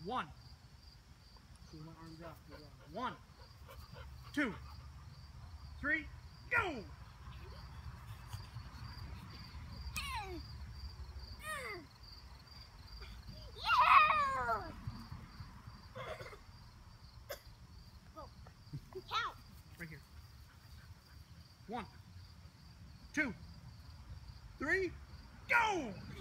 One. Pull my arms out. 1, 2, 3, go! Count. Right here. 1, 2, 3, go!